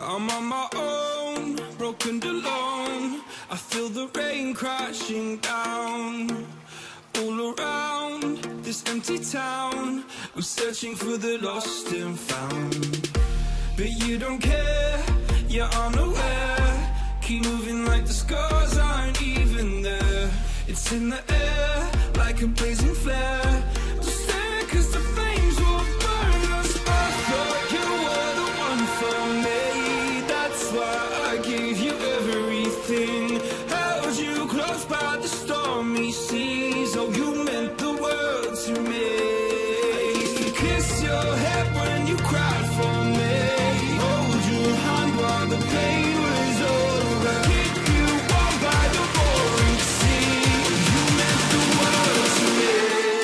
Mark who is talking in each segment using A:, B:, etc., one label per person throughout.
A: I'm on my own, broken and alone. I feel the rain crashing down all around this empty town. I'm searching for the lost and found, but you don't care, you're unaware. Keep moving like the scars aren't even there. It's in the air like a blazing flare. Just stare 'cause the flames will burn us. I thought you were the one for me. That's why I gave you everything. Held you close by the stormy seas. Oh, you meant the world to me. I used to kiss your head when you cried for me. Hold your hand while the pain was over. Keep you warm by the roaring sea. You meant the world to me.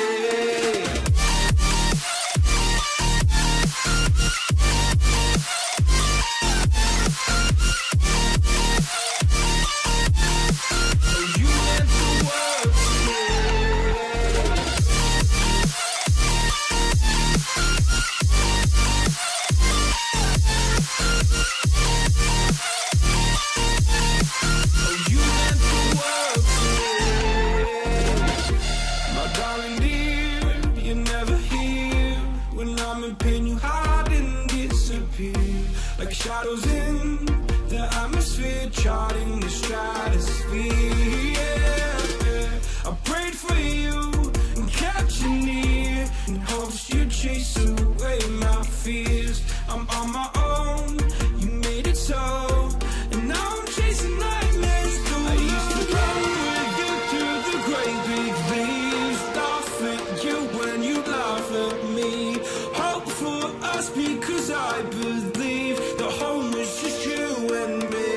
A: Like shadows in the atmosphere, charting the stratosphere. Yeah. I prayed for you and kept you near in hopes you'd chase away my fears. I'm on my own, you made it so, and now I'm chasing nightmares too. I used to run with you through the great big leaves, laugh at you when you laugh at me. Hope for us because I believe the home was just you and me.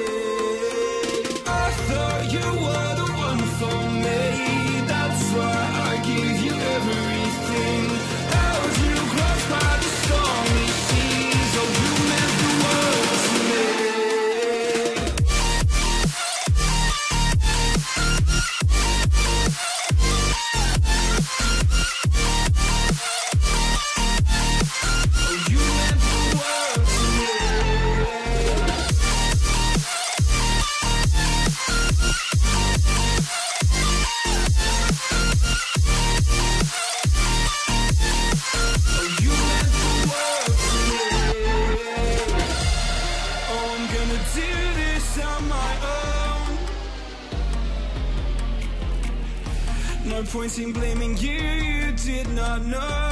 A: I thought you were the one for me. That's why I gave you everything. Held you close by the stormy seas. Oh, you meant the world to me. No point in blaming you, you did not know.